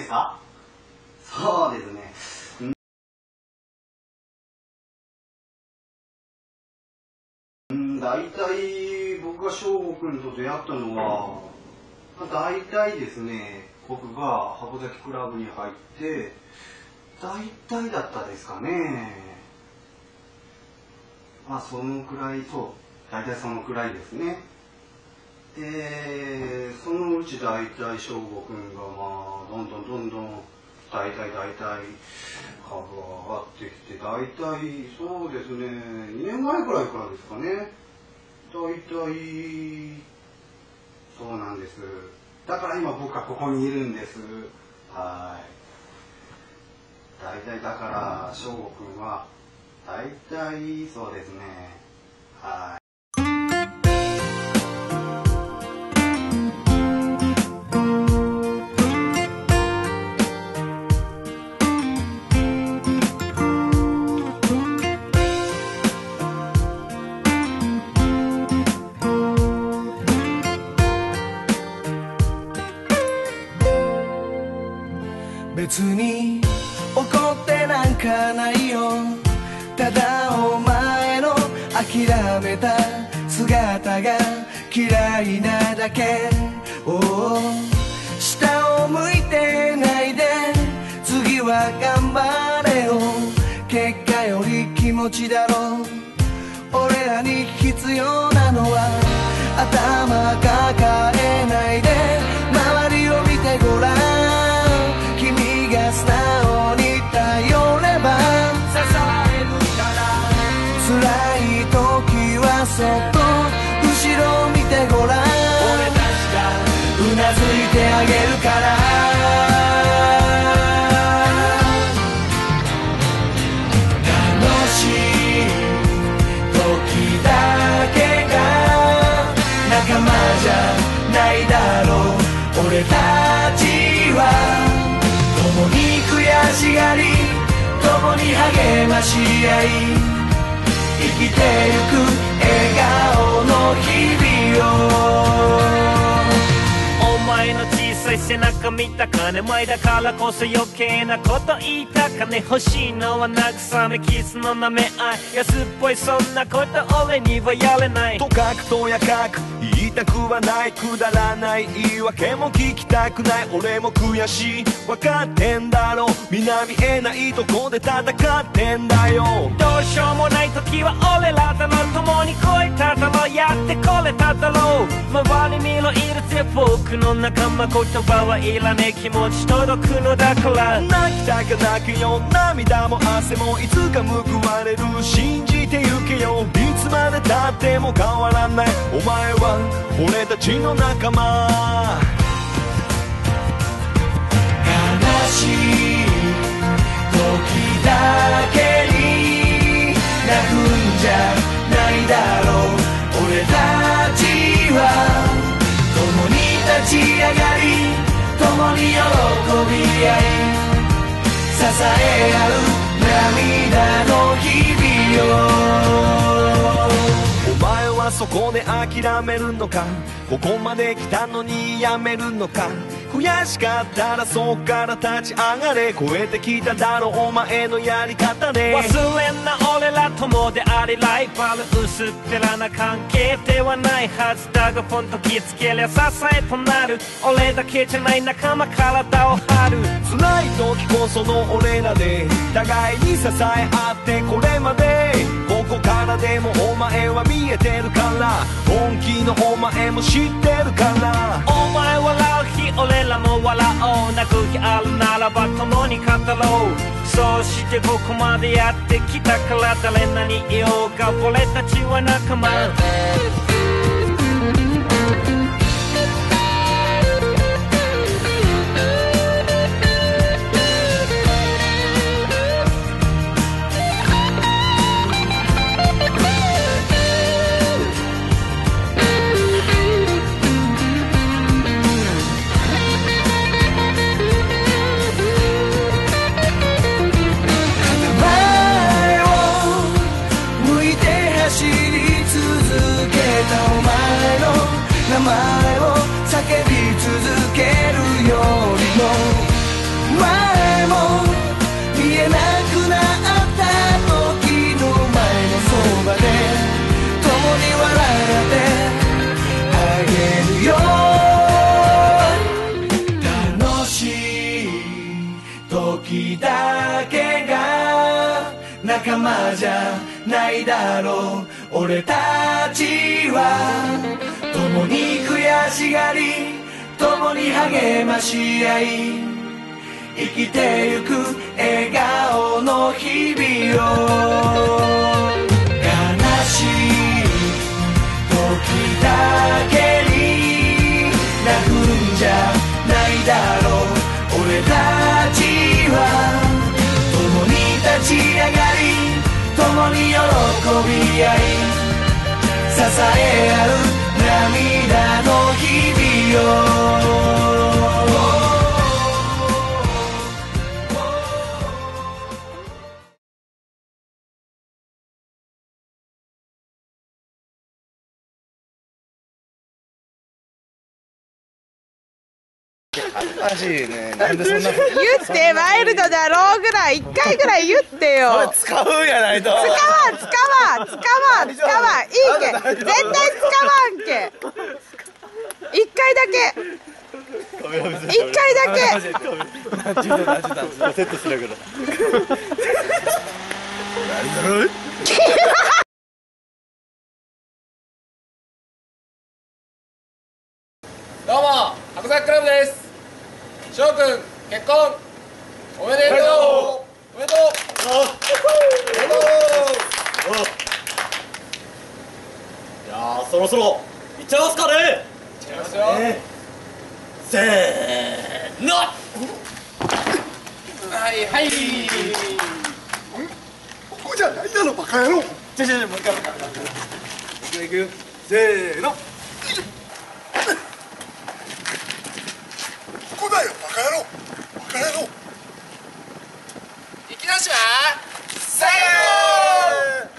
ですか？そうですね。大体僕が翔吾君と出会ったのは、大体ですね、僕が箱崎クラブに入って大体だったですかね。まあそのくらい、そう大体そのくらいですね。でそのうち大体翔吾君がまあどんどん大体株が上がってきて、大体そうですね、2年前くらいからですかね。大体そうなんです。だから今僕はここにいるんです。はい。大体だから翔吾君は大体そうですね。はい。 別に怒ってなんかないよ。ただお前の諦めた姿が嫌いなだけ。下を向いてないで次は頑張れよ。結果より気持ちだろう。俺らに必要なのは頭抱えないで周りを見てごらん。素直に頼れば支えるから。辛い時はそっと後ろを見てごらん。俺たちがうなずいてあげるから。楽しい時だけが仲間じゃないだろう。俺たちは共に悔しがり共に励まし合い生きてゆく笑顔の日々を。お前の小さい背中見たかね。前だからこそ余計なこと言いたかね。欲しいのは慰めキスの舐め合い。安っぽいそんなこと俺にはやれない。とかくとやかく言いたくはない。くだらない言い訳も聞きたくない。俺も悔しい分かってんだろう。皆見えないとこで戦ってんだよ。どうしようもない時は俺らだろう。共に越えただろう。やってこれただろう。周り見ろいるぜ僕の仲間。言葉はいらねえ気持ち届くのだから。泣きたく泣くよ涙も汗もいつか報われる。信じてゆけよいつまでたっても変わらない。お前は俺たちの仲間。悲しい時だけに泣くんじゃないだろう。俺たちは共に立ち上がり共に喜び合い支え合う涙の日々を。お前はそこで諦めるのか。ここまで来たのにやめるのか。悔しかったらそっから立ち上がれ。超えてきただろお前のやり方で。忘れんな俺ら友でありライバル。薄っぺらな関係ではないはずだがポンと気つけりゃ支えとなる。俺だけじゃない仲間体を張る。辛い時こその俺らで互いに支え合ってこれまで。ここからでもお前は見えてるから本気のお前も知ってるから。お前笑う日俺らも笑おう。泣く日あるならば共に語ろう。そうしてここまでやってきたから誰何言おうか俺たちは仲間。前を向いて走り続けた仲間じゃないだろう。俺たちは共に悔しがり共に励まし合い生きてゆく笑顔の日々を。悲しい時だけに泣くんじゃないだろう。俺たちは共に立ち上がり共に喜び合い支え合う涙の日々を。 恥ずかしいね。なんでそんな言ってワイルドだろうぐらい1回ぐらい言ってよ。 使うんやないと。 使わんいいけ絶対使わんけ。1回だけ1回だけセットしながらどうも、白山クラブです。翔くん、結婚おめでとう。おめでとう。 いやー、そろそろいっちゃいますかね。 いっちゃいますよ。 せーの。 はいはい。 ここじゃないだろバカ野郎。もう一回いくよ。せーの。ここだよバカ野郎。バカ野郎。 いきなしは最後。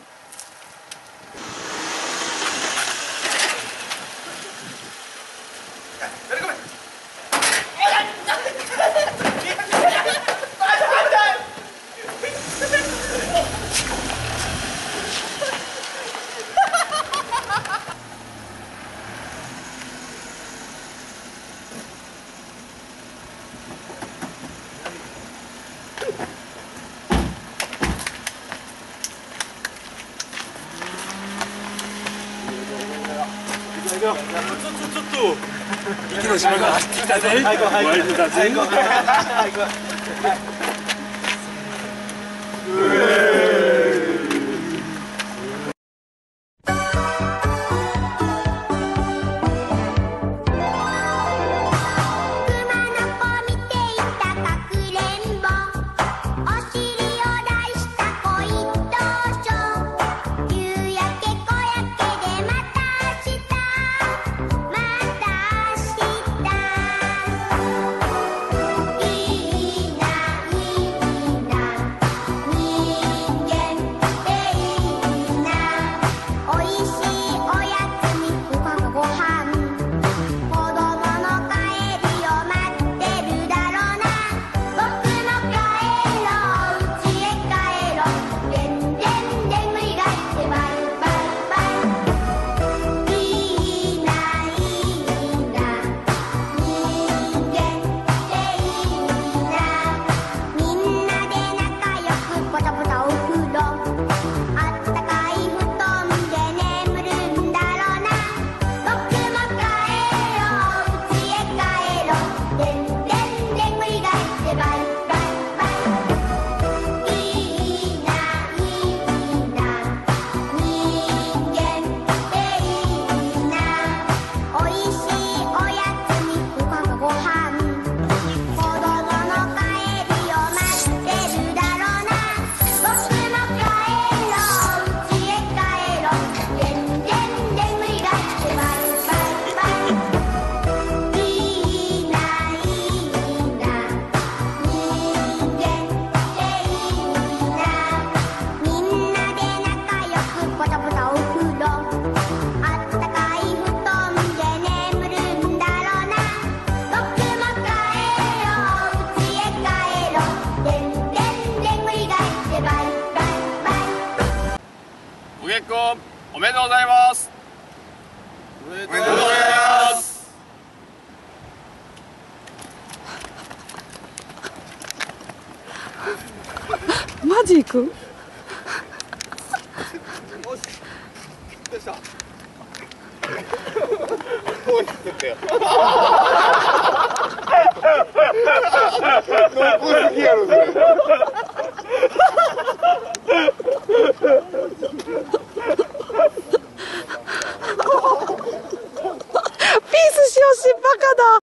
ちょっと息の島が走ってきたぜ。ワイルドだぜ。 ご結婚おめでとうございます。おめでとうございます。 マジ行く？ 濃厚すぎやろそれ。 ピースしようしバカだ。